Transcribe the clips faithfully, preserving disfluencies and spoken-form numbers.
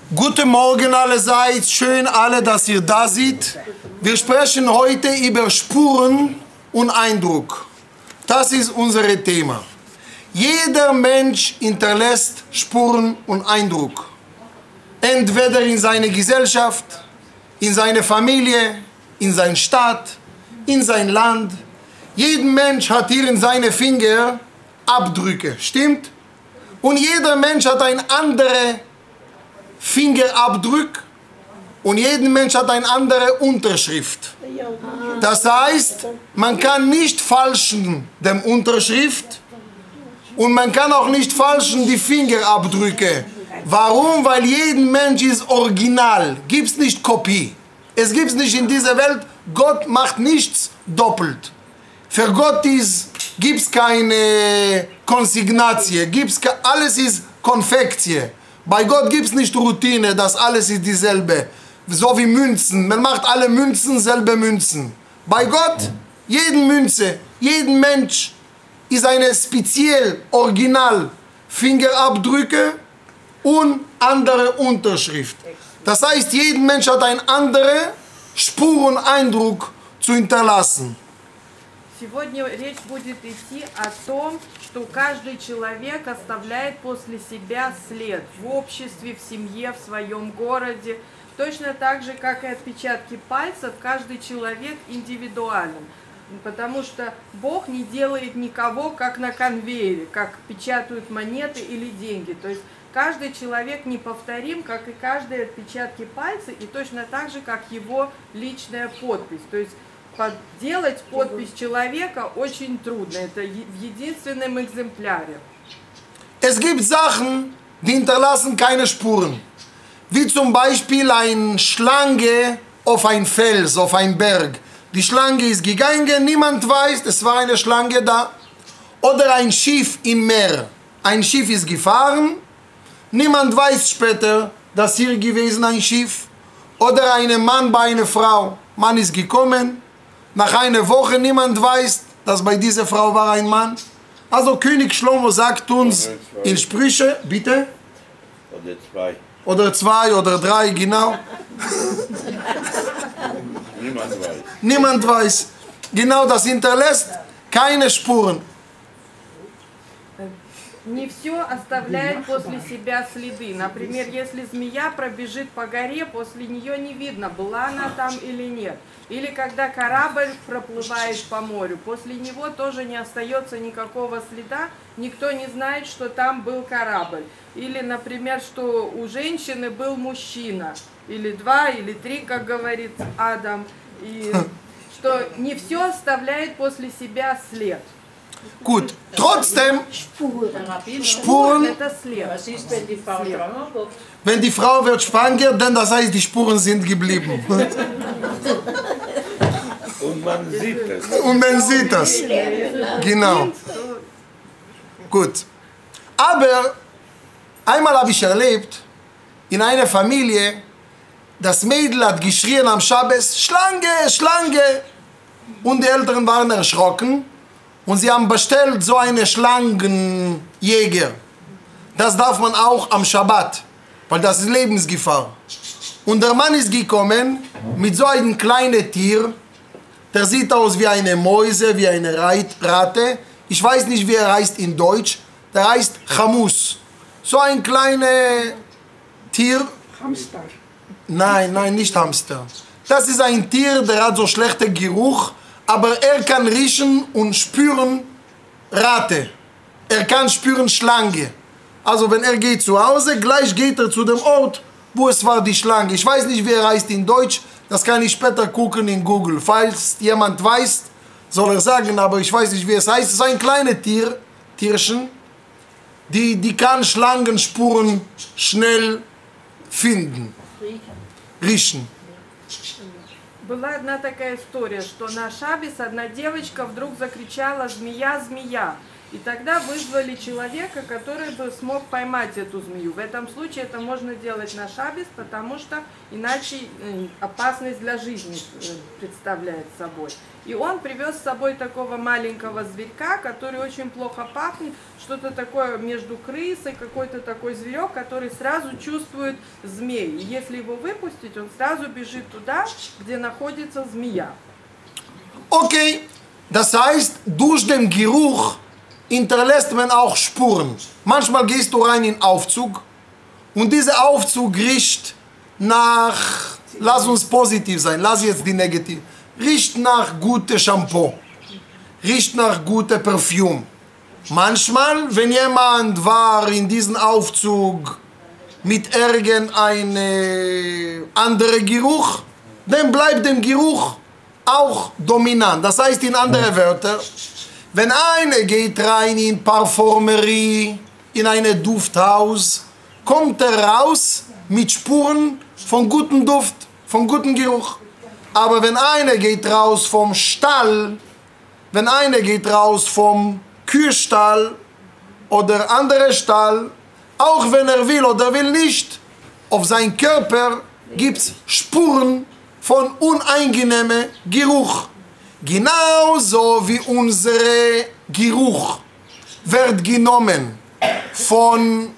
Guten Morgen allerseits, schön alle, dass ihr da seid. Wir sprechen heute über Spuren und Eindruck. Das ist unser Thema. Jeder Mensch hinterlässt Spuren und Eindruck. Entweder in seiner Gesellschaft, in seiner Familie, in seiner Stadt, in sein Land. Jeder Mensch hat hier in seinen Finger Abdrücke, stimmt? Und jeder Mensch hat einen anderen Fingerabdruck und jeder Mensch hat eine andere Unterschrift. Das heißt, man kann nicht falschen die Unterschrift und man kann auch nicht falschen die Fingerabdrücke. Warum? Weil jeder Mensch ist original, gibt es nicht Kopie. Es gibt nicht in dieser Welt, Gott macht nichts doppelt. Für Gott gibt es keine Konsignatie, gibt's, alles ist Konfektie. Bei Gott gibt es nicht Routine, das alles ist dieselbe. So wie Münzen, man macht alle Münzen, selbe Münzen. Bei Gott, jede Münze, jeden Mensch ist eine speziell original Fingerabdrücke und andere Unterschrift. Das heißt, jeder Mensch hat einen anderen Spur und Eindruck zu hinterlassen. Сегодня речь будет идти о том, что каждый человек оставляет после себя след в обществе, в семье, в своем городе. Точно так же, как и отпечатки пальцев, каждый человек индивидуален. Потому что Бог не делает никого как на конвейере, как печатают монеты или деньги. То есть каждый человек неповторим, как и каждые отпечатки пальцев, и точно так же, как его личная подпись. То есть подделать подпись человека очень трудно. Это в единственном экземпляре. Es gibt Sachen, die hinterlassen keine Spuren. Wie zum Beispiel eine Schlange auf ein Fels, auf einen Berg. Die Schlange ist gegangen, niemand weiß, es war eine Schlange da. Oder ein Schiff im Meer. Ein Schiff ist gefahren, niemand weiß später, dass hier gewesen ein Schiff. Oder ein Mann bei einer Frau. Mann ist gekommen. Nach einer Woche niemand weiß, dass bei dieser Frau war ein Mann. Also König Schlomo sagt uns in Sprüche, bitte? Oder zwei. Oder zwei oder drei, genau. Niemand weiß. Niemand weiß. Genau, das hinterlässt keine Spuren. Не все оставляет после себя следы. Например, если змея пробежит по горе, после нее не видно, была она там или нет. Или когда корабль проплывает по морю, после него тоже не остается никакого следа, никто не знает, что там был корабль. Или, например, что у женщины был мужчина, или два, или три, как говорит Адам, и что не все оставляет после себя след. Gut, trotzdem, Spuren, wenn die Frau wird schwanger, dann das heißt, die Spuren sind geblieben. Und man sieht es. Und man sieht das. Genau. Gut. Aber einmal habe ich erlebt, in einer Familie, das Mädel hat geschrien am Schabbes, Schlange, Schlange. Und die Eltern waren erschrocken. Und sie haben bestellt so einen Schlangenjäger. Das darf man auch am Schabbat, weil das ist Lebensgefahr. Und der Mann ist gekommen mit so einem kleinen Tier, der sieht aus wie eine Mäuse, wie eine Ratte. Ich weiß nicht, wie er heißt in Deutsch. Der heißt Chamus. So ein kleines Tier. Hamster. Nein, nein, nicht Hamster. Das ist ein Tier, der hat so schlechten Geruch. Aber er kann riechen und spüren Ratte. Er kann spüren Schlange. Also wenn er geht zu Hause, gleich geht er zu dem Ort, wo es war die Schlange. Ich weiß nicht, wie er heißt in Deutsch. Das kann ich später gucken in Google. Falls jemand weiß, soll er sagen, aber ich weiß nicht, wie es heißt. Es ist ein kleines Tier, Tierchen, die, die kann Schlangenspuren schnell finden. Riechen. Была одна такая история, что на Шаббес одна девочка вдруг закричала «Змея, змея!». И тогда вызвали человека, который бы смог поймать эту змею. В этом случае это можно делать на шаббат, потому что иначе опасность для жизни представляет собой. И он привез с собой такого маленького зверька, который очень плохо пахнет, что-то такое между крысой, какой-то такой зверек, который сразу чувствует змей. И если его выпустить, он сразу бежит туда, где находится змея. Okay, das heißt, durch den Geruch hinterlässt man auch Spuren. Manchmal gehst du rein in den Aufzug und dieser Aufzug riecht nach, lass uns positiv sein, lass jetzt die negativ, riecht nach gutem Shampoo, riecht nach gutem Parfüm. Manchmal, wenn jemand war in diesem Aufzug mit irgendeinem anderen Geruch, dann bleibt der Geruch auch dominant. Das heißt in anderen Wörtern, wenn einer geht rein in Parfümerie, in ein Dufthaus, kommt er raus mit Spuren von gutem Duft, von gutem Geruch. Aber wenn einer geht raus vom Stall, wenn einer geht raus vom Kühlstall oder anderer Stall, auch wenn er will oder will nicht, auf seinem Körper gibt es Spuren von unangenehmem Geruch. Genauso wie unser Geruch wird genommen von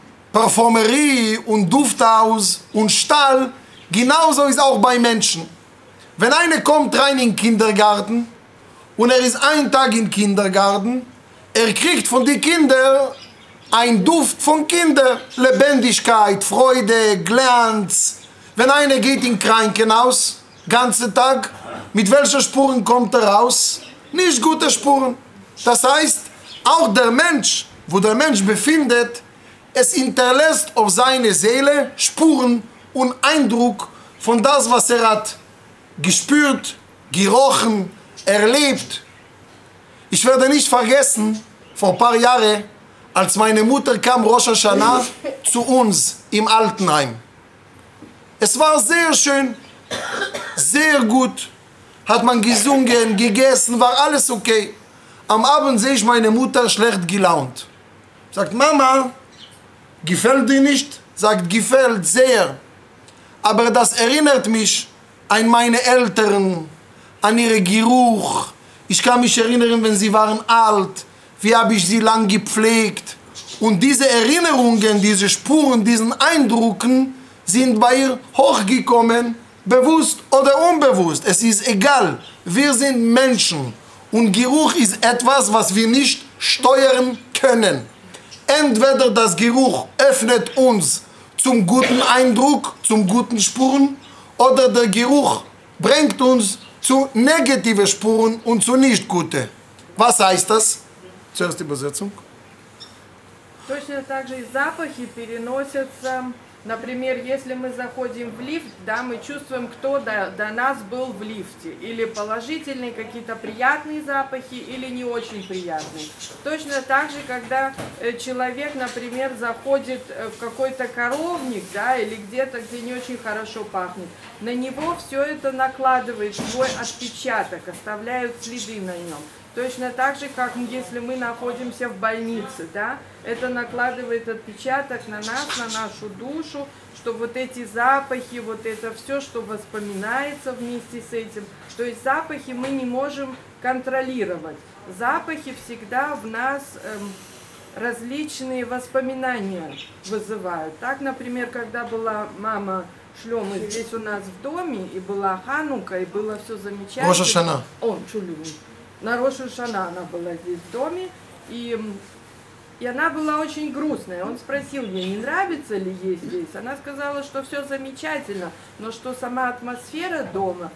Parfümerie und Dufthaus und Stall, genauso ist auch bei Menschen. Wenn einer kommt rein in den Kindergarten und er ist einen Tag im Kindergarten, er kriegt von den Kindern einen Duft von Kindern, Lebendigkeit, Freude, Glanz. Wenn einer geht in Krankenhaus, ganzen Tag, mit welchen Spuren kommt er raus? Nicht gute Spuren. Das heißt, auch der Mensch, wo der Mensch befindet, es hinterlässt auf seine Seele Spuren und Eindruck von das, was er hat gespürt, gerochen, erlebt. Ich werde nicht vergessen, vor ein paar Jahren, als meine Mutter kam Rosh Hashanah zu uns im Altenheim. Es war sehr schön, sehr gut, hat man gesungen, gegessen, war alles okay. Am Abend sehe ich meine Mutter schlecht gelaunt. Sagt, Mama, gefällt dir nicht? Sagt, gefällt sehr. Aber das erinnert mich an meine Eltern, an ihren Geruch. Ich kann mich erinnern, wenn sie waren alt, wie habe ich sie lang gepflegt. Und diese Erinnerungen, diese Spuren, diesen Eindrücken sind bei ihr hochgekommen, bewusst oder unbewusst. Es ist egal, wir sind Menschen. Und Geruch ist etwas, was wir nicht steuern können. Entweder das Geruch öffnet uns zum guten Eindruck, zum guten Spuren, oder der Geruch bringt uns zu negativen Spuren und zu nicht guten. Was heißt das? Zuerst die Übersetzung. Точно так же и запахи переносятся. Например, если мы заходим в лифт, да, мы чувствуем, кто до, до нас был в лифте. Или положительные какие-то приятные запахи, или не очень приятные. Точно так же, когда э, человек, например, заходит в какой-то коровник, да, или где-то, где не очень хорошо пахнет, на него все это накладывает свой отпечаток, оставляют следы на нем. Точно так же, как если мы находимся в больнице, да, это накладывает отпечаток на нас, на нашу душу, что вот эти запахи, вот это все, что воспоминается вместе с этим. То есть запахи мы не можем контролировать. Запахи всегда в нас эм, различные воспоминания вызывают. Так, например, когда была мама Шлёмы здесь у нас в доме, и была Ханука, и было все замечательно. Рош ха-Шана. О, чулю. На Рош ха-Шана она была здесь в доме, и, и она была очень грустная. Он спросил ей, не нравится ли ей здесь. Она сказала, что все замечательно, но что сама атмосфера дома,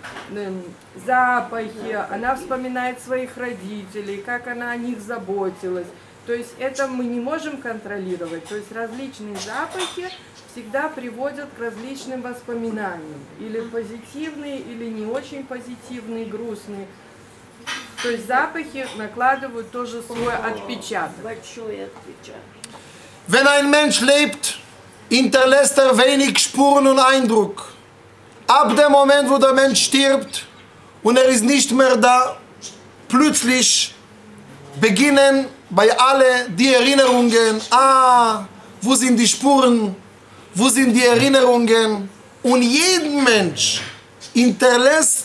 запахи, она вспоминает своих родителей, как она о них заботилась. То есть это мы не можем контролировать. То есть различные запахи всегда приводят к различным воспоминаниям. Или позитивные, или не очень позитивные, грустные. То есть запахи накладывают тоже свой отпечаток. Большой отпечаток. Wenn ein Mensch lebt, hinterlässt er wenig Spuren und Eindruck. Ab dem Moment, wo der Mensch stirbt und er ist nicht mehr da, plötzlich beginnen bei allen die Erinnerungen, ah, wo sind die Spuren, wo sind die Erinnerungen? Und jeden Mensch hinterlässt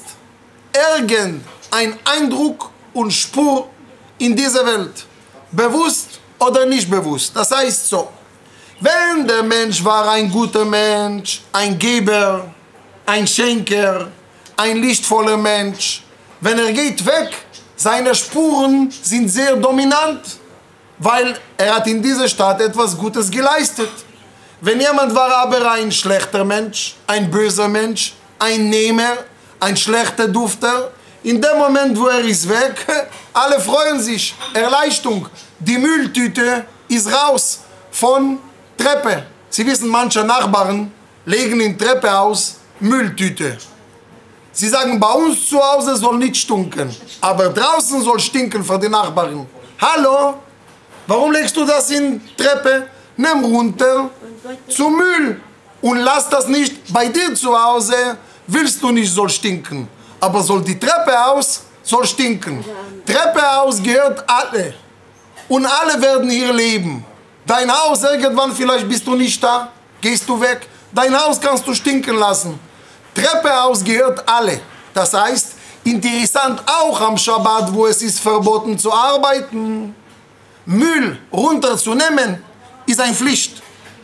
irgendeinen Eindruck und Spur in dieser Welt, bewusst oder nicht bewusst. Das heißt so, wenn der Mensch war ein guter Mensch, ein Geber, ein Schenker, ein lichtvoller Mensch, wenn er geht weg, seine Spuren sind sehr dominant, weil er hat in dieser Stadt etwas Gutes geleistet. Wenn jemand war aber ein schlechter Mensch, ein böser Mensch, ein Nehmer, ein schlechter Dufter, in dem Moment, wo er ist weg, alle freuen sich, Erleichterung, die Mülltüte ist raus von Treppe. Sie wissen, manche Nachbarn legen in Treppe aus Mülltüte. Sie sagen, bei uns zu Hause soll nicht stinken, aber draußen soll stinken für die Nachbarn. Hallo, warum legst du das in Treppe? Nimm runter zum Müll und lass das nicht bei dir zu Hause. Willst du nicht, soll stinken, aber soll die Treppe aus, soll stinken. Treppe aus gehört alle und alle werden hier leben. Dein Haus, irgendwann vielleicht bist du nicht da, gehst du weg. Dein Haus kannst du stinken lassen. Treppe aus gehört alle. Das heißt, interessant auch am Schabbat, wo es ist verboten zu arbeiten, Müll runterzunehmen, ist eine Pflicht.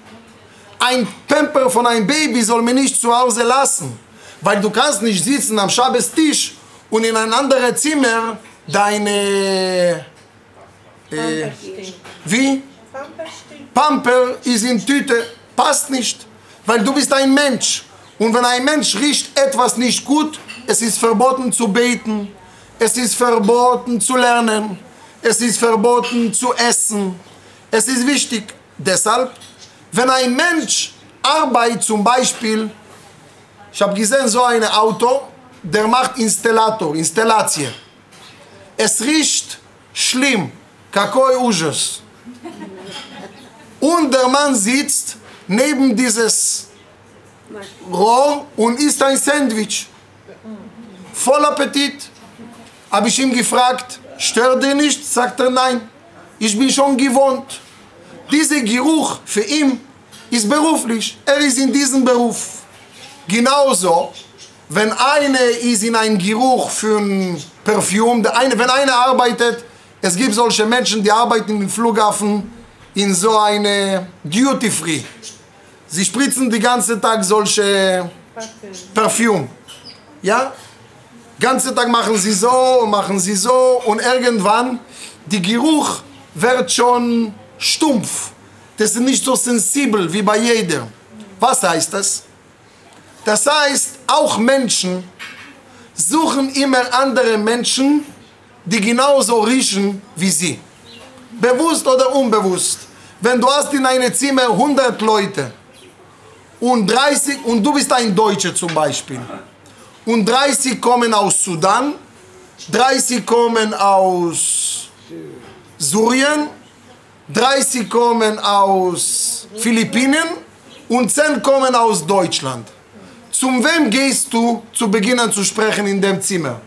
Ein Pamper von einem Baby soll man nicht zu Hause lassen, weil du kannst nicht sitzen am Schabbestisch und in ein anderes Zimmer deine... Äh, wie? Pamper ist in Tüte, passt nicht, weil du bist ein Mensch. Und wenn ein Mensch riecht etwas nicht gut, es ist verboten zu beten, es ist verboten zu lernen, es ist verboten zu essen. Es ist wichtig, deshalb, wenn ein Mensch arbeitet, zum Beispiel, ich habe gesehen so ein Auto, der macht Installator, Installatie. Es riecht schlimm, какой ужас. Und der Mann sitzt neben dieses Rohr und isst ein Sandwich. Voll Appetit. Habe ich ihn gefragt, stört dir nicht? Sagt er, nein, ich bin schon gewohnt. Dieser Geruch für ihn ist beruflich. Er ist in diesem Beruf. Genauso, wenn einer ist in einem Geruch für ein Parfüm, wenn einer arbeitet, es gibt solche Menschen, die arbeiten im Flughafen in so eine Duty-Free. Sie spritzen den ganzen Tag solche Parfüm. Ja? Den ganzen Tag machen sie so, machen sie so und irgendwann, der Geruch wird schon stumpf. Das ist nicht so sensibel wie bei jedem. Was heißt das? Das heißt, auch Menschen suchen immer andere Menschen, die genauso riechen wie sie. Bewusst oder unbewusst. Wenn du hast in einem Zimmer hundert Leute und dreißig, und du bist ein Deutscher zum Beispiel, und dreißig kommen aus Sudan, dreißig kommen aus Syrien, dreißig kommen aus Philippinen und zehn kommen aus Deutschland. Zum wem gehst du zu beginnen zu sprechen in dem Zimmer?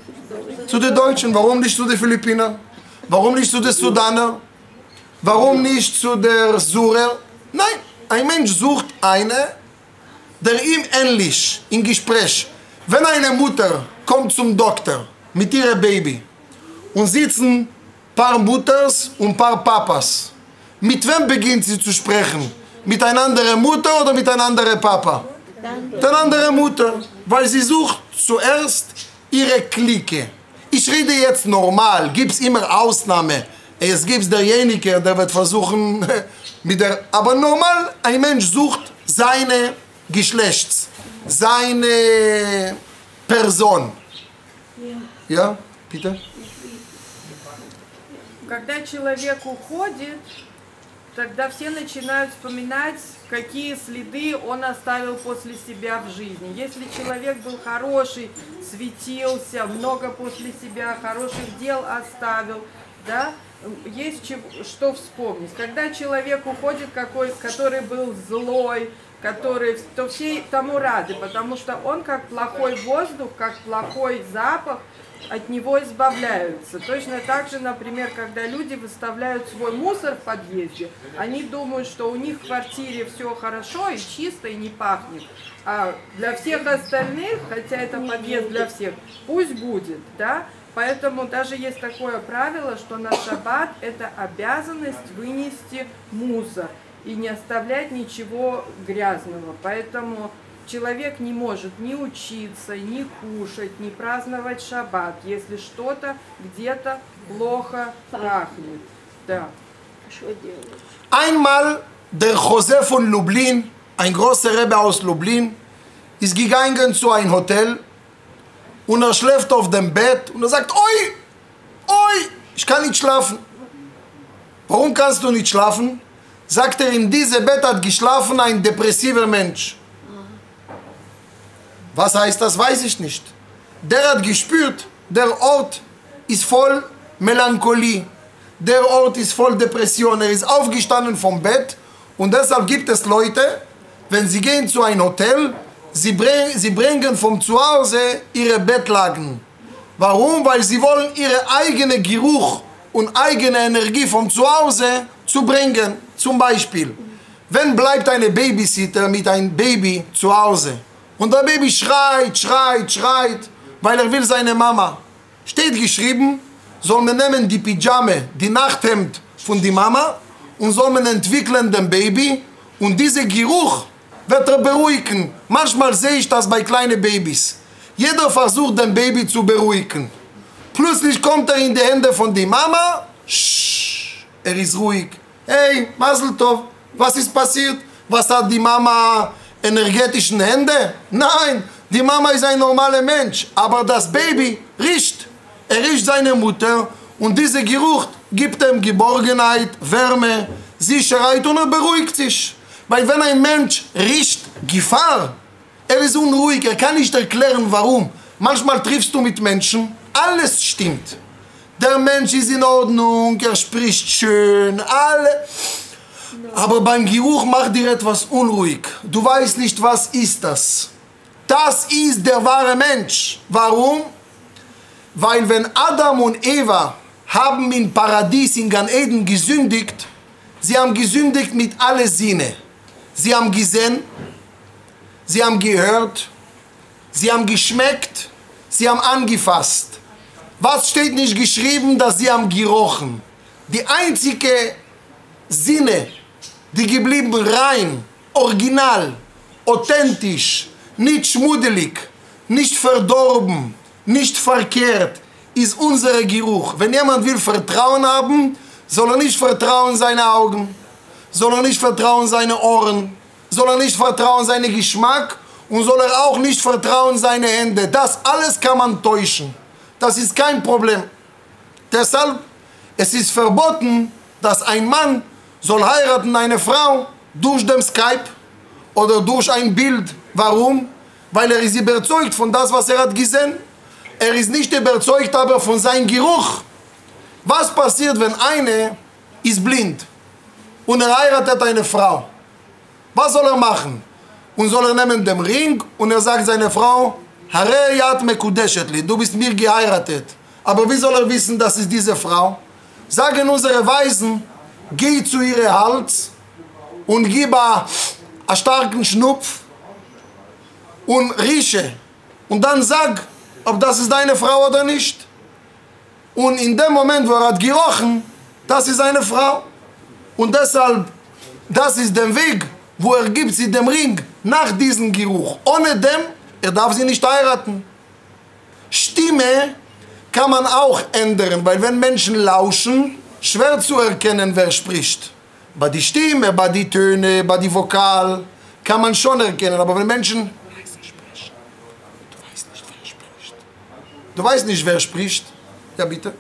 Zu den Deutschen. Warum nicht zu den Philippinern? Warum nicht zu den Sudanern? Warum nicht zu der Syrer? Nein, ein Mensch sucht einen, der ihm ähnlich im Gespräch. Wenn eine Mutter kommt zum Doktor mit ihrem Baby und sitzen ein paar Mutters und ein paar Papas, mit wem beginnt sie zu sprechen? Mit einer anderen Mutter oder mit einem anderen Papa? Mit einer anderen Mutter, weil sie sucht zuerst ihre Clique. Ich rede jetzt normal, gibt es immer Ausnahme. Es gibt derjenige, der wird versuchen, mit der, aber normal, ein Mensch sucht seine Geschlechts, seine Person. Ja, bitte? Когда человек уходит, тогда все начинают вспоминать, какие следы он оставил после себя в жизни. Если человек был хороший, светился, много после себя хороших дел оставил, да, есть что вспомнить. Когда человек уходит, какой, который был злой, который, то все тому рады, потому что он как плохой воздух, как плохой запах, от него избавляются. Точно так же, например, когда люди выставляют свой мусор в подъезде, они думают, что у них в квартире все хорошо и чисто, и не пахнет. А для всех остальных, хотя это подъезд для всех, пусть будет, да? Поэтому даже есть такое правило, что на шаббат это обязанность вынести мусор и не оставлять ничего грязного. Поэтому человек не может ни учиться, ни кушать, ни праздновать шаббат, если что-то где-то плохо пахнет. Да. Einmal der José von Lublin, ein großer Rebbe aus Lublin, ist gegangen zu einem Hotel und er schläft auf dem Bett und er sagt, oi, oi, ich kann nicht schlafen. Warum kannst du nicht schlafen? Sagt er, in diesem Bett hat geschlafen ein depressiver Mensch. Was heißt das, weiß ich nicht. Der hat gespürt, der Ort ist voll Melancholie. Der Ort ist voll Depression. Er ist aufgestanden vom Bett und deshalb gibt es Leute, wenn sie gehen zu einem Hotel, sie, bring, sie bringen vom Zuhause ihre Bettlaken. Warum? Weil sie wollen ihre eigene Geruch und eigene Energie vom Zuhause zu bringen. Zum Beispiel, wenn bleibt eine Babysitter mit einem Baby zu Hause und der Baby schreit, schreit, schreit, weil er will seine Mama. Steht geschrieben, soll man nehmen die Pyjame, die Nachthemd von der Mama und soll man entwickeln dem Baby und dieser Geruch wird er beruhigen. Manchmal sehe ich das bei kleinen Babys. Jeder versucht, den Baby zu beruhigen. Plötzlich kommt er in die Hände von der Mama. Shh, er ist ruhig. Hey, Mazel Tov, was ist passiert? Was hat die Mama energetischen Hände? Nein, die Mama ist ein normaler Mensch. Aber das Baby riecht. Er riecht seine Mutter und dieser Geruch gibt ihm Geborgenheit, Wärme, Sicherheit und er beruhigt sich. Weil wenn ein Mensch riecht Gefahr, er ist unruhig, er kann nicht erklären warum. Manchmal triffst du mit Menschen, alles stimmt. Der Mensch ist in Ordnung, er spricht schön, alle. Aber beim Geruch macht dir etwas unruhig. Du weißt nicht, was ist das. Das ist der wahre Mensch. Warum? Weil wenn Adam und Eva haben im Paradies in Gan Eden gesündigt, sie haben gesündigt mit allen Sinnen. Sie haben gesehen, sie haben gehört, sie haben geschmeckt, sie haben angefasst. Was steht nicht geschrieben, dass sie haben gerochen? Die einzige Sinne, die geblieben rein, original, authentisch, nicht schmuddelig, nicht verdorben, nicht verkehrt, ist unser Geruch. Wenn jemand will Vertrauen haben, soll er nicht vertrauen seine Augen, soll er nicht vertrauen seine Ohren, soll er nicht vertrauen seinen Geschmack und soll er auch nicht vertrauen seine Hände. Das alles kann man täuschen. Das ist kein Problem. Deshalb, es ist verboten, dass ein Mann soll heiraten eine Frau durch den Skype oder durch ein Bild. Warum? Weil er ist überzeugt von das, was er hat gesehen. Er ist nicht überzeugt aber von seinem Geruch. Was passiert, wenn einer ist blind und er heiratet eine Frau? Was soll er machen? Und soll er nehmen den Ring und er sagt seiner Frau, Hare yat mekudeshet li, du bist mir geheiratet. Aber wie soll er wissen, dass es diese Frau? Sagen unsere Weisen, geh zu ihrem Hals und gib einen starken Schnupf und rieche. Und dann sag, ob das ist deine Frau oder nicht. Und in dem Moment, wo er hat gerochen, das ist eine Frau. Und deshalb, das ist der Weg, wo er gibt sie dem Ring nach diesem Geruch. Ohne dem, er darf sie nicht heiraten. Stimme kann man auch ändern, weil wenn Menschen lauschen, schwer zu erkennen, wer spricht. Bei die Stimme, bei die Töne, bei die Vokal kann man schon erkennen, aber wenn Menschen du weißt nicht, wer spricht. Ja, bitte.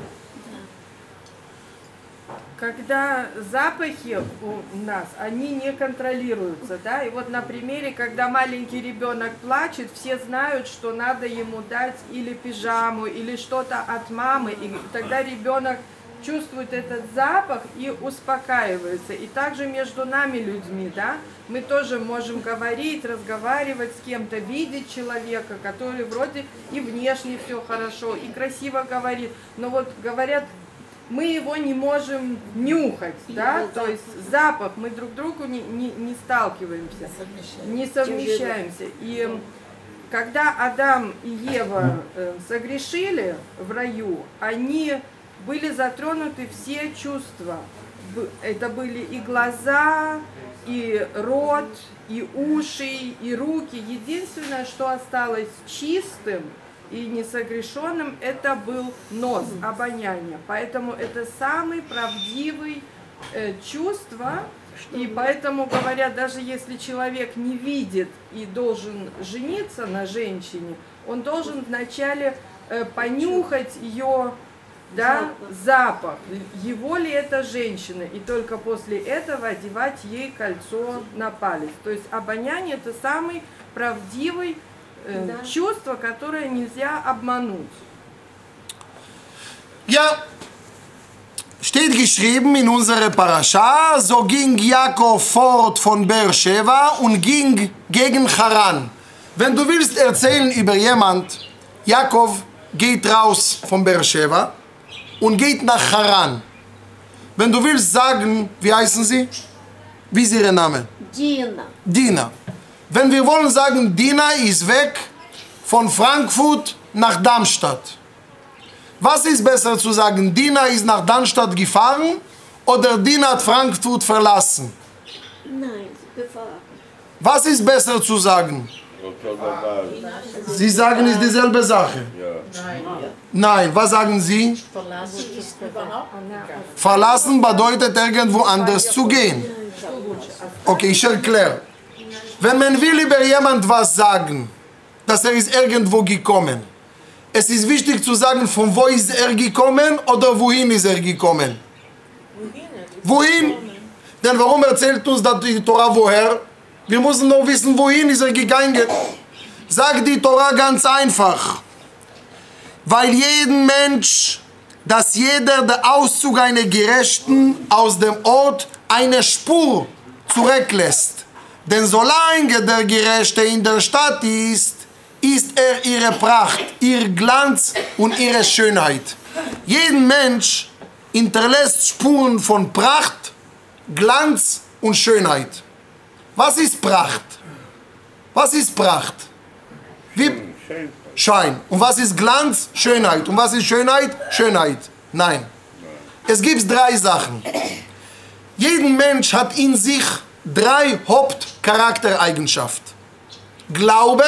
Когда запахи у нас, они не контролируются, да, и вот на примере, когда маленький ребенок плачет, все знают, что надо ему дать или пижаму, или что-то от мамы, и тогда ребенок чувствует этот запах и успокаивается. И также между нами, людьми, да, мы тоже можем говорить, разговаривать с кем-то, видеть человека, который вроде и внешне все хорошо, и красиво говорит, но вот говорят, мы его не можем нюхать, да, то есть запах, мы друг к другу не, не, не сталкиваемся, не совмещаемся. И когда Адам и Ева согрешили в раю, они были затронуты все чувства. Это были и глаза, и рот, и уши, и руки. Единственное, что осталось чистым и несогрешенным, это был нос, обоняние. Поэтому это самый правдивый э, чувство. И поэтому говорят, даже если человек не видит и должен жениться на женщине, он должен вначале э, понюхать ее, да, запах, его ли это женщина, и только после этого одевать ей кольцо на палец. То есть обоняние это самый правдивый э, да. чувство, которое нельзя обмануть. Ja, steht geschrieben in unserer Parascha, so ging Jakob fort von Beersheba und ging gegen Haran. Wenn du willst erzählen über jemand, Jakob geht raus von Beersheba und geht nach Haran. Wenn du willst sagen, wie heißen sie? Wie ist ihr Name? Dina. Dina. Wenn wir wollen sagen, Dina ist weg von Frankfurt nach Darmstadt. Was ist besser zu sagen, Dina ist nach Darmstadt gefahren oder Dina hat Frankfurt verlassen? Nein, gefahren. Was ist besser zu sagen? Sie sagen, es ist dieselbe Sache. Nein. Nein, was sagen Sie? Verlassen bedeutet irgendwo anders zu gehen. Okay, ich erkläre. Wenn man will über jemand was sagen, dass er ist irgendwo gekommen, es ist wichtig zu sagen, von wo ist er gekommen oder wohin ist er gekommen. Wohin? Denn warum erzählt uns die Torah woher? Wir müssen nur wissen, wohin ist er gegangen. Sagt die Torah ganz einfach. Weil jeden Mensch, dass jeder der Auszug einer Gerechten aus dem Ort eine Spur zurücklässt. Denn solange der Gerechte in der Stadt ist, ist er ihre Pracht, ihr Glanz und ihre Schönheit. Jeden Mensch hinterlässt Spuren von Pracht, Glanz und Schönheit. Was ist Pracht? Was ist Pracht? Wie Schein. Und was ist Glanz? Schönheit. Und was ist Schönheit? Schönheit. Nein. Es gibt drei Sachen. Jeden Mensch hat in sich drei Hauptcharaktereigenschaften. Glaube,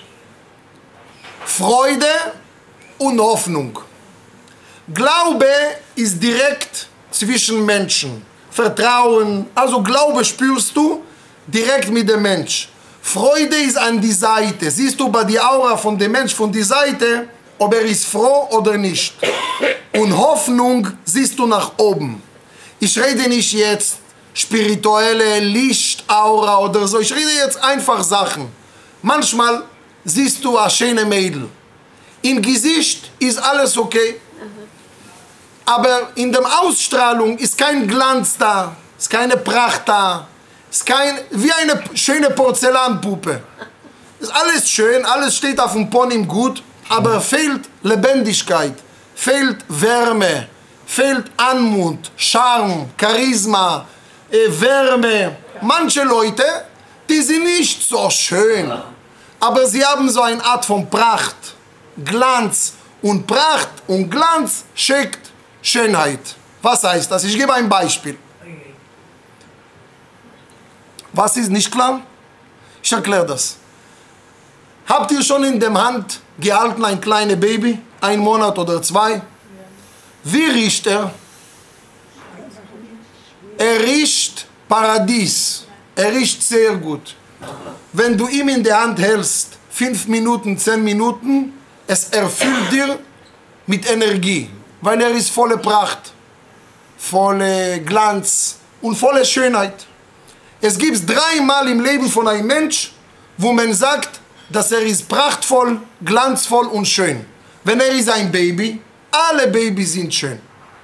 Freude und Hoffnung. Glaube ist direkt zwischen Menschen. Vertrauen, also Glaube spürst du direkt mit dem Mensch. Freude ist an die Seite. Siehst du bei der Aura von dem Mensch von der Seite, ob er ist froh oder nicht. Und Hoffnung siehst du nach oben. Ich rede nicht jetzt spirituelle Lichtaura oder so. Ich rede jetzt einfach Sachen. Manchmal siehst du eine schöne Mädel. Im Gesicht ist alles okay. Aber in der Ausstrahlung ist kein Glanz da, ist keine Pracht da, ist kein, wie eine schöne Porzellanpuppe. Ist alles schön, alles steht auf dem Pony gut, aber fehlt Lebendigkeit, fehlt Wärme, fehlt Anmut, Charme, Charisma, äh, Wärme. Manche Leute, die sind nicht so schön, aber sie haben so eine Art von Pracht, Glanz und Pracht und Glanz schickt Schönheit. Was heißt das? Ich gebe ein Beispiel. Was ist nicht klar? Ich erkläre das. Habt ihr schon in der Hand gehalten ein kleines Baby? Ein Monat oder zwei? Wie riecht er? Er riecht Paradies. Er riecht sehr gut. Wenn du ihn in der Hand hältst, fünf Minuten, zehn Minuten, es erfüllt dir mit Energie. Weil er ist volle Pracht, volle Glanz und volle Schönheit. Es gibt dreimal im Leben von einem Mensch, wo man sagt, dass er ist prachtvoll, glanzvoll und schön. Wenn er ist ein Baby, alle Babys sind schön.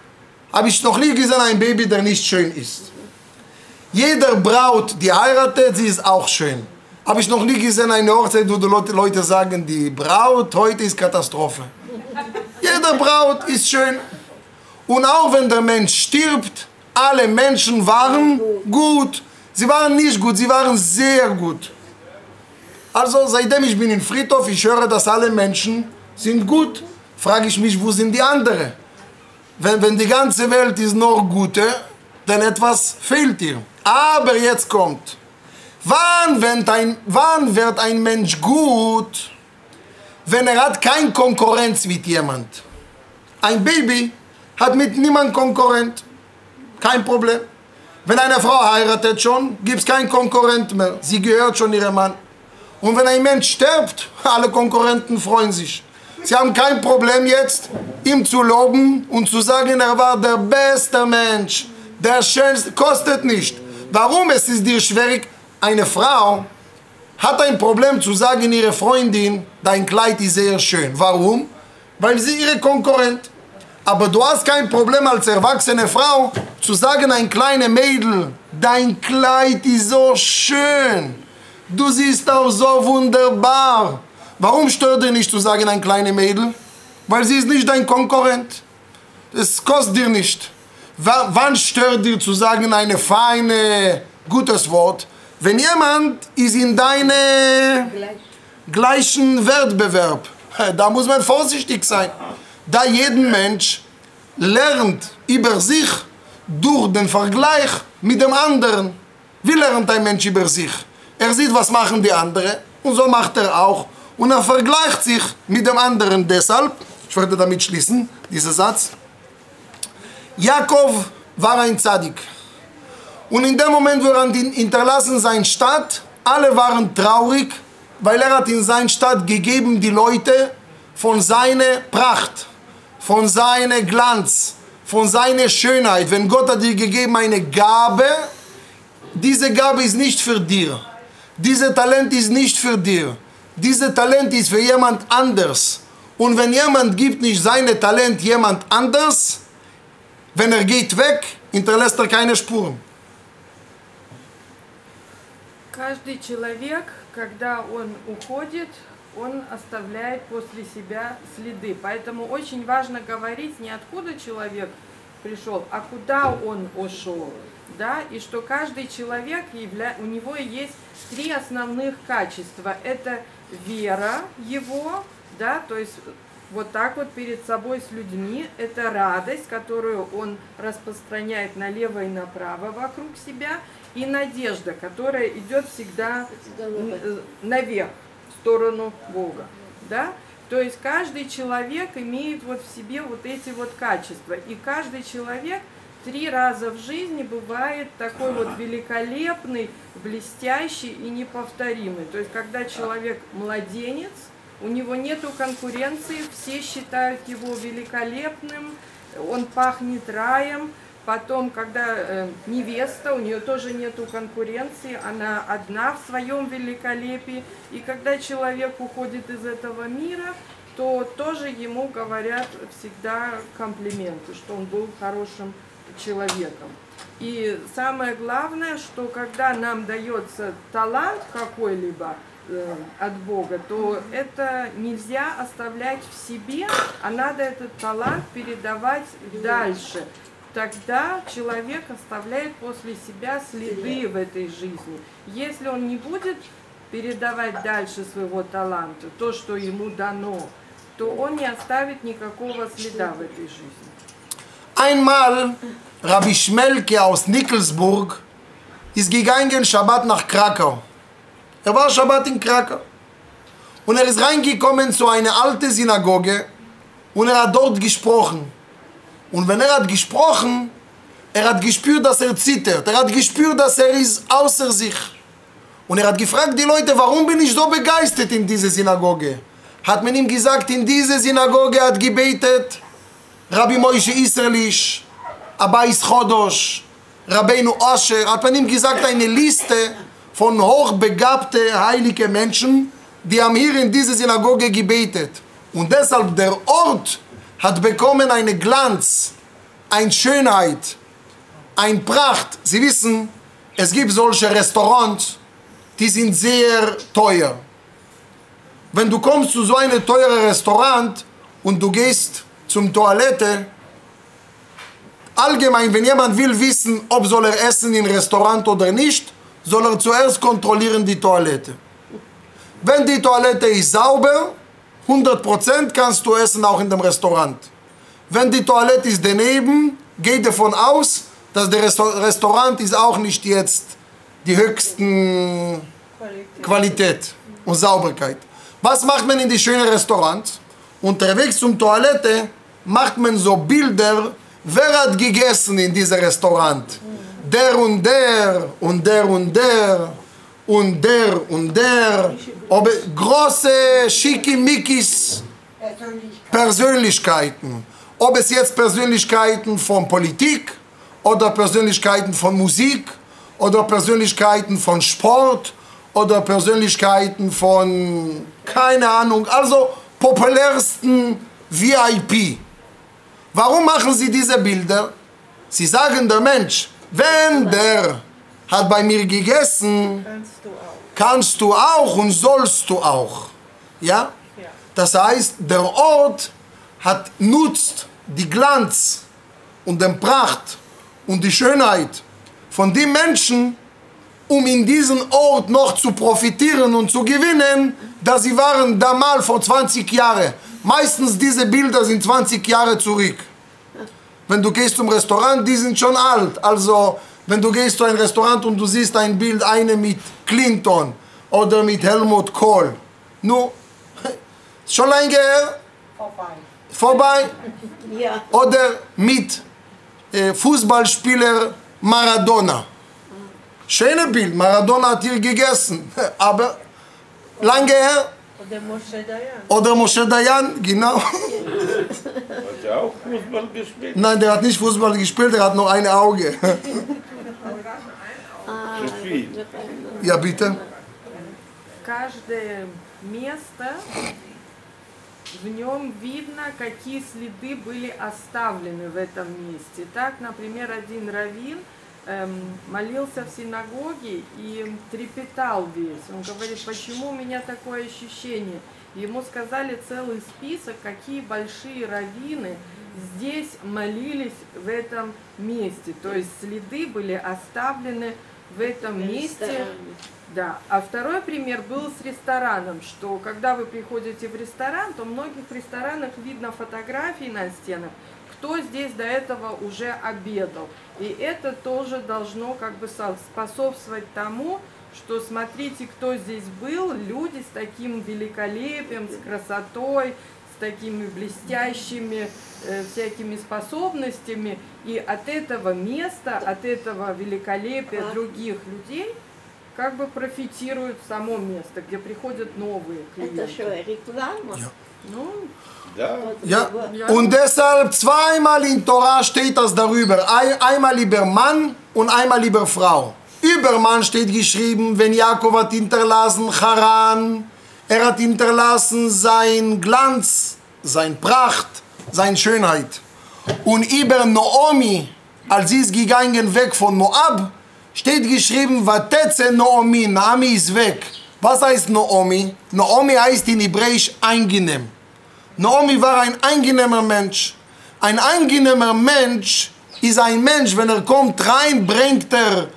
habe ich noch nie gesehen ein Baby, der nicht schön ist. Jeder Braut, die heiratet, sie ist auch schön. Habe ich noch nie gesehen eine Hochzeit, wo die Leute sagen, die Braut heute ist Katastrophe. Jeder Braut ist schön. Und auch wenn der Mensch stirbt, alle Menschen waren gut. Sie waren nicht gut, sie waren sehr gut. Also seitdem ich bin im Friedhof, ich höre, dass alle Menschen sind gut. Frage ich mich, wo sind die anderen? Wenn, wenn die ganze Welt ist noch gute, dann etwas fehlt ihr. Aber jetzt kommt. Wann wird ein, wann wird ein Mensch gut, wenn er hat keine Konkurrenz mit jemand? Ein Baby hat mit niemandem Konkurrent. Kein Problem. Wenn eine Frau heiratet schon, gibt es keinen Konkurrent mehr. Sie gehört schon ihrem Mann. Und wenn ein Mensch stirbt, alle Konkurrenten freuen sich. Sie haben kein Problem jetzt, ihm zu loben und zu sagen, er war der beste Mensch, der schönste, kostet nicht. Warum? Es ist dir schwierig. Eine Frau hat ein Problem zu sagen, ihre Freundin, dein Kleid ist sehr schön. Warum? Weil sie ihre Konkurrent. Aber du hast kein Problem als erwachsene Frau zu sagen, ein kleines Mädel, dein Kleid ist so schön. Du siehst auch so wunderbar. Warum stört dir nicht zu sagen, ein kleines Mädel? Weil sie ist nicht dein Konkurrent. Es kostet dir nicht. W wann stört dir zu sagen, ein feine, gutes Wort? Wenn jemand ist in deinem gleichen Wettbewerb, da muss man vorsichtig sein. Da jeden Mensch lernt über sich durch den Vergleich mit dem anderen. Wie lernt ein Mensch über sich? Er sieht, was machen die anderen und so macht er auch. Und er vergleicht sich mit dem anderen. Deshalb, ich werde damit schließen, dieser Satz. Jakob war ein Zadik. Und in dem Moment, wo er hinterlassen seine Stadt, alle waren traurig, weil er hat in seine Stadt gegeben die Leute von seiner Pracht, von seiner Glanz, von seiner Schönheit. Wenn Gott hat dir gegeben eine Gabe, diese Gabe ist nicht für dir. Dieses Talent ist nicht für dir. Dieses Talent ist für jemand anders. Und wenn jemand gibt nicht sein Talent jemand anders, wenn er geht weg, hinterlässt er keine Spuren. Каждый человек, когда он уходит, он оставляет после себя следы. Поэтому очень важно говорить не откуда человек пришел, а куда он ушел. Да? И что каждый человек, явля... у него есть три основных качества. Это вера его, да, то есть вот так вот перед собой с людьми. Это радость, которую он распространяет налево и направо вокруг себя. И надежда, которая идет всегда наверх, в сторону Бога. Да? То есть каждый человек имеет вот в себе вот эти вот качества. И каждый человек три раза в жизни бывает такой вот великолепный, блестящий и неповторимый. То есть когда человек младенец, у него нету конкуренции, все считают его великолепным, он пахнет раем. Потом, когда э, невеста, у нее тоже нету конкуренции, она одна в своем великолепии. И когда человек уходит из этого мира, то тоже ему говорят всегда комплименты, что он был хорошим человеком. И самое главное, что когда нам дается талант какой-либо э, от Бога, то это нельзя оставлять в себе, а надо этот талант передавать дальше. Тогда человек оставляет после себя следы в этой жизни. Если он не будет передавать дальше своего таланта, то, что ему дано, то он не оставит никакого следа в этой жизни. Einmal Rabbi Schmelke aus Nickelsburg ist gegangen Shabbat nach Krakau. Er war Shabbat in Krakau. Und er ist reingekommen zu einer alten Synagoge und er hat dort gesprochen. Und wenn er hat gesprochen, er hat gespürt, dass er zittert. Er hat gespürt, dass er ist außer sich. Und er hat gefragt die Leute, warum bin ich so begeistert in dieser Synagoge? Hat man ihm gesagt, in dieser Synagoge hat gebetet Rabbi Moshe Isserlich, Abayis Chodosh, Rabbeinu Osher. Hat man ihm gesagt, eine Liste von hochbegabten, heiligen Menschen, die haben hier in dieser Synagoge gebetet. Und deshalb der Ort hat bekommen einen Glanz. eine Schönheit, eine Pracht. Sie wissen, es gibt solche Restaurants, die sind sehr teuer. Wenn du kommst zu so einem teuren Restaurant und du gehst zum Toilette, allgemein, wenn jemand will wissen, ob soll er essen im Restaurant oder nicht, soll er zuerst kontrollieren die Toilette. Wenn die Toilette ist sauber, hundert Prozent kannst du essen auch in dem Restaurant. Wenn die Toilette ist daneben, geh davon aus, dass der Restaurant ist auch nicht jetzt die höchsten Qualität, Qualität und Sauberkeit. Was macht man in die schönen Restaurants? Unterwegs zum Toilette macht man so Bilder, wer hat gegessen in diesem Restaurant. Der und der und der und der und der und der. Aber große Schickimickis Persönlichkeiten. Ob es jetzt Persönlichkeiten von Politik oder Persönlichkeiten von Musik oder Persönlichkeiten von Sport oder Persönlichkeiten von, keine Ahnung, also populärsten V I P. Warum machen sie diese Bilder? Sie sagen der Mensch, wenn der hat bei mir gegessen, kannst du auch, kannst du auch und sollst du auch. Ja? Ja. Das heißt, der Ort hat nutzt die Glanz und den Pracht und die Schönheit von den Menschen, um in diesem Ort noch zu profitieren und zu gewinnen, da sie waren damals vor zwanzig Jahren. Meistens diese Bilder sind zwanzig Jahre zurück. Wenn du gehst zum Restaurant, die sind schon alt. Also, wenn du gehst zu einem Restaurant und du siehst ein Bild, eine mit Clinton oder mit Helmut Kohl. Nun, schon lange her? Vorbei. Vorbei? Ja. Oder mit äh, Fußballspieler Maradona. Schönes Bild, Maradona hat hier gegessen. Aber lange her? Oder Moshe Dayan. Oder Moshe Dayan, genau. Hat er auch Fußball gespielt? Nein, der hat nicht Fußball gespielt, der hat nur ein Auge. Ja, bitte. Каждое место, в нем видно, какие следы были оставлены в этом месте. Так, например, один раввин эм, молился в синагоге и трепетал весь. Он говорит, почему у меня такое ощущение? Ему сказали целый список, какие большие раввины здесь молились в этом месте. То есть следы были оставлены в этом месте. Да. А второй пример был с рестораном, что когда вы приходите в ресторан, то в многих ресторанах видно фотографии на стенах, кто здесь до этого уже обедал. И это тоже должно как бы способствовать тому, что смотрите, кто здесь был, люди с таким великолепием, с красотой, с такими блестящими э, всякими способностями. И от этого места, от этого великолепия других людей как бы профитируют само место, где приходят новые клиенты. Это что, реклама? Ja. Ну, Ja. Ja. Und deshalb zweimal in Torah steht das darüber. Ein, einmal über Mann und einmal über Frau. Über Mann steht geschrieben, wenn Jakob hat hinterlassen Haran, er hat hinterlassen sein Glanz, sein Pracht, seine Schönheit. Und über Naomi, als sie ist gegangen weg von Moab, steht geschrieben, Vatetze Naomi, Naomi ist weg. Was heißt Naomi? Naomi heißt in Hebräisch angenehm. Naomi war ein angenehmer Mensch. Ein angenehmer Mensch ist ein Mensch, wenn er kommt rein, bringt er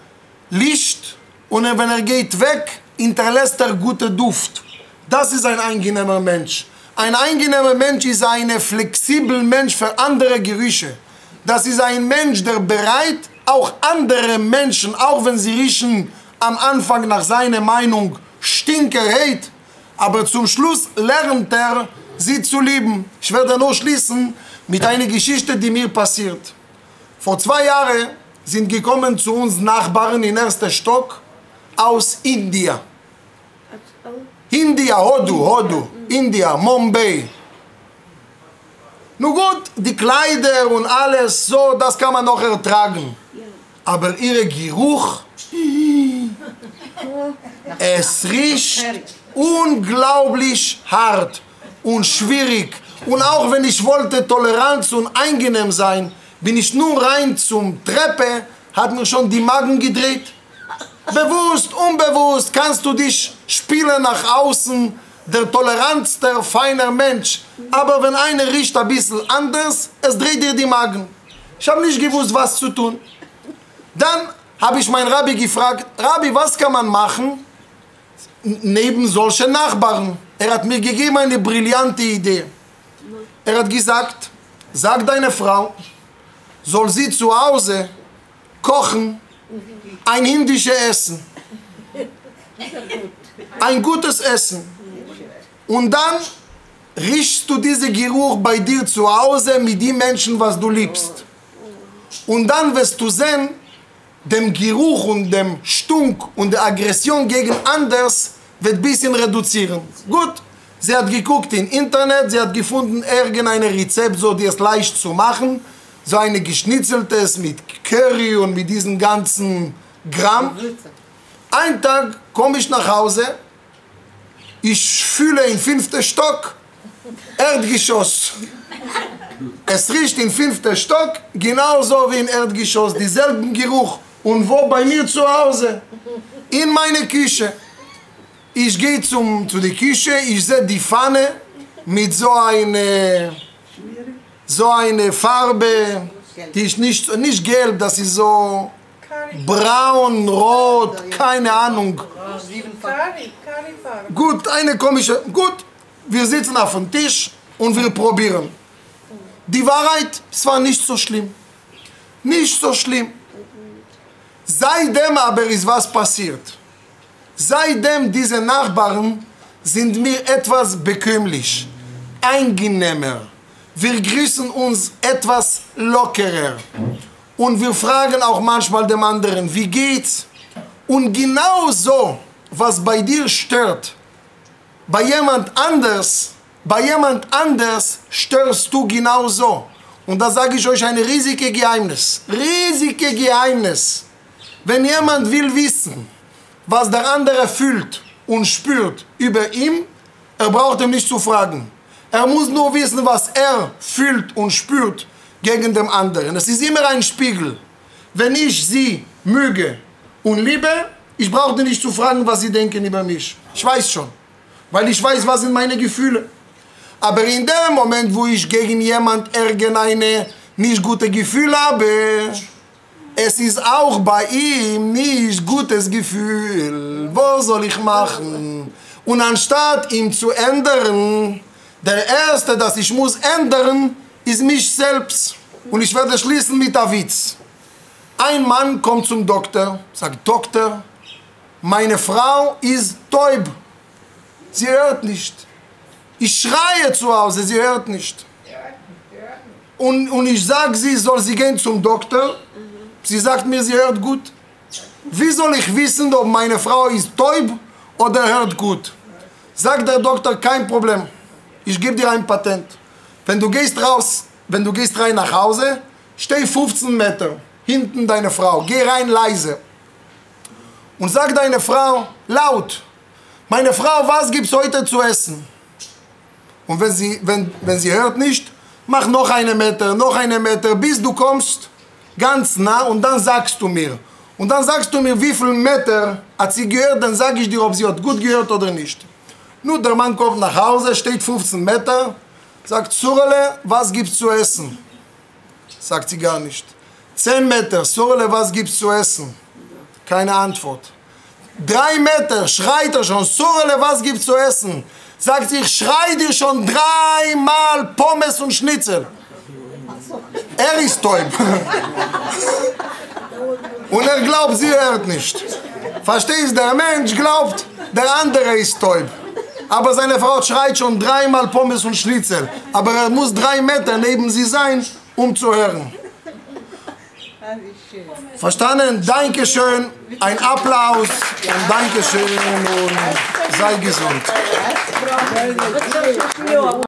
Licht und wenn er geht weg, hinterlässt er guten Duft. Das ist ein angenehmer Mensch. Ein angenehmer Mensch ist ein flexibler Mensch für andere Gerüche. Das ist ein Mensch, der bereit, auch andere Menschen, auch wenn sie riechen am Anfang nach seiner Meinung Stinker rät, aber zum Schluss lernt er, sie zu lieben. Ich werde nur schließen mit einer Geschichte, die mir passiert. Vor zwei Jahren sind gekommen zu uns Nachbarn im ersten Stock aus India. India, Hodu, Hodu, India, Mumbai. Nun gut, die Kleider und alles so, das kann man noch ertragen. Aber ihr Geruch, es riecht unglaublich hart und schwierig. Und auch wenn ich wollte tolerant und angenehm sein, bin ich nur rein zum Treppe, hat mir schon die Magen gedreht. Bewusst, unbewusst kannst du dich spielen nach außen, der tolerantste, feiner Mensch. Aber wenn einer riecht ein bisschen anders, es dreht dir die Magen. Ich habe nicht gewusst, was zu tun. Dann habe ich meinen Rabbi gefragt, Rabbi, was kann man machen neben solchen Nachbarn? Er hat mir gegeben eine brillante Idee. Er hat gesagt, sag deine Frau, soll sie zu Hause kochen, ein indisches Essen. Ein gutes Essen. Und dann riechst du diesen Geruch bei dir zu Hause mit den Menschen, was du liebst. Und dann wirst du sehen, dem Geruch und dem Stunk und der Aggression gegen anders wird ein bisschen reduzieren. Gut, sie hat geguckt im Internet, sie hat gefunden irgendein Rezept, so die ist leicht zu machen. So eine geschnitzeltes mit Curry und mit diesen ganzen Gramm. Ein Tag komme ich nach Hause, ich fühle im fünften Stock, Erdgeschoss. Es riecht im fünften Stock, genauso wie im Erdgeschoss, dieselben Geruch. Und wo? Bei mir zu Hause, in meine Küche. Ich gehe zum, zu der Küche, ich sehe die Pfanne mit so einer so eine Farbe, die ist nicht, nicht gelb, das ist so braun, rot, keine Ahnung. Gut, eine komische, gut, wir sitzen auf dem Tisch und wir probieren. Die Wahrheit, es war nicht so schlimm. Nicht so schlimm. Seitdem aber ist was passiert. Seitdem diese Nachbarn sind mir etwas bekömmlich, angenehmer. Wir grüßen uns etwas lockerer. Und wir fragen auch manchmal dem anderen, wie geht's? Und genau so, was bei dir stört, bei jemand anders, bei jemand anders störst du genauso. Und da sage ich euch ein riesiges Geheimnis. Riesiges Geheimnis. Wenn jemand will wissen, was der andere fühlt und spürt über ihn, er braucht ihm nicht zu fragen. Er muss nur wissen, was er fühlt und spürt gegen den anderen. Es ist immer ein Spiegel. Wenn ich sie möge und liebe, ich brauche nicht zu fragen, was sie denken über mich. Ich weiß schon, weil ich weiß, was sind meine Gefühle. Aber in dem Moment, wo ich gegen jemand irgendeine nicht gute Gefühl habe, es ist auch bei ihm nicht gutes Gefühl. Was soll ich machen? Und anstatt ihn zu ändern, der Erste, das ich muss ändern, ist mich selbst. Und ich werde schließen mit einem Witz. Ein Mann kommt zum Doktor, sagt, Doktor, meine Frau ist taub. Sie hört nicht. Ich schreie zu Hause, sie hört nicht. Und, und ich sage, sie soll sie gehen zum Doktor. Sie sagt mir, sie hört gut. Wie soll ich wissen, ob meine Frau ist taub oder hört gut? Sagt der Doktor, kein Problem. Ich gebe dir ein Patent. Wenn du gehst raus, wenn du gehst rein nach Hause, steh fünfzehn Meter hinten deine Frau. Geh rein leise. Und sag deine Frau laut, meine Frau, was gibt's heute zu essen? Und wenn sie, wenn, wenn sie hört nicht, mach noch einen Meter, noch einen Meter, bis du kommst ganz nah und dann sagst du mir. Und dann sagst du mir, wie viel Meter hat sie gehört, dann sage ich dir, ob sie hat gut gehört oder nicht. Nur der Mann kommt nach Hause, steht fünfzehn Meter, sagt, Surele, was gibt's zu essen? Sagt sie gar nicht. zehn Meter, Surele, was gibt's zu essen? Keine Antwort. Drei Meter, schreit er schon, Surele, was gibt's zu essen? Sagt sie, ich schrei dir schon dreimal Pommes und Schnitzel. Er ist taub. Und er glaubt, sie hört nicht. Verstehst du, der Mensch glaubt, der andere ist taub. Aber seine Frau schreit schon dreimal Pommes und Schnitzel. Aber er muss drei Meter neben sie sein, um zu hören. Verstanden? Dankeschön. Ein Applaus und Dankeschön und sei gesund.